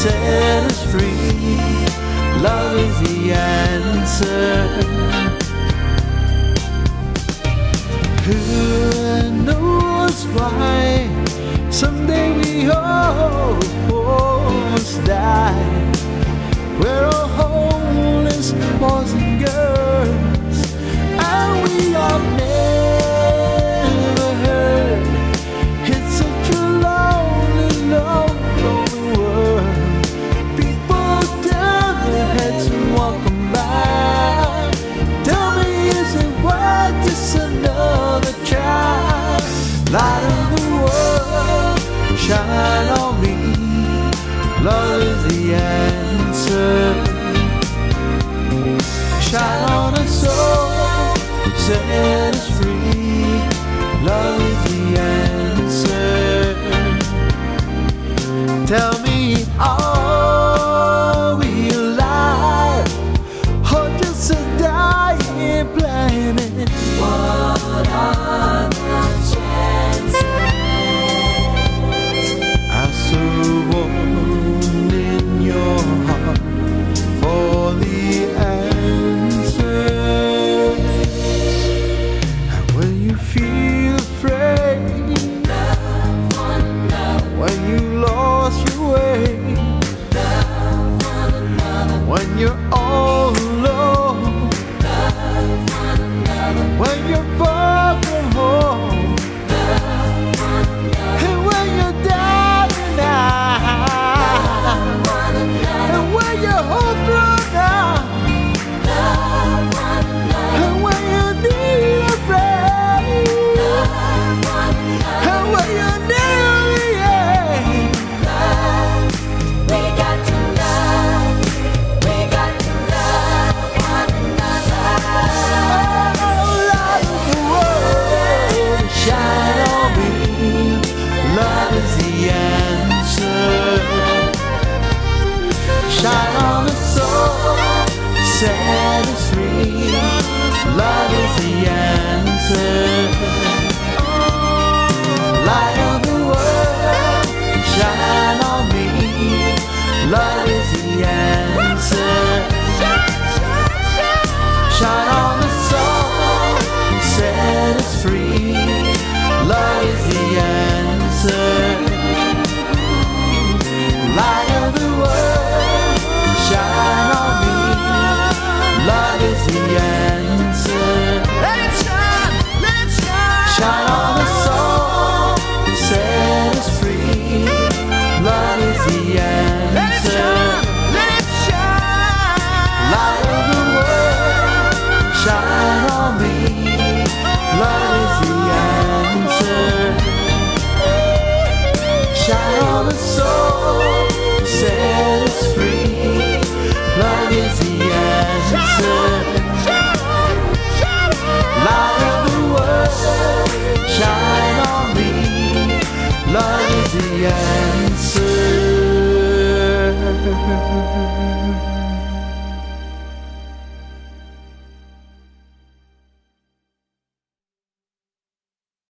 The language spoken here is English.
set us free. Love is the answer. Who knows why someday we all must die. We're all homeless boys and girls, and we are never heard. It's such a lonely, lonely world. People turn their heads and walk on by. Tell me, is it worth just another try? Light of the world, shine on me. Love is the answer. Shine on us soul, set us free. Love is the answer. Tell me, are we alive or just a dying planet? What are the chances? As a woman in your heart for the answers. And when you feel afraid, love one another. When you lost your way, love one another. When you're all alone, love one another. When you're far from home, love one another. And when you're dying now, love one another. And when your hope's run out, love one another. And when you need a friend, love one another. And when you're near the end, love, we got to love, we got to love one another. Oh, light of the world, shine on me. Love is the answer. Shine on the soul, set us free. Love is the answer. Light of the world, shine on me. Love is the answer.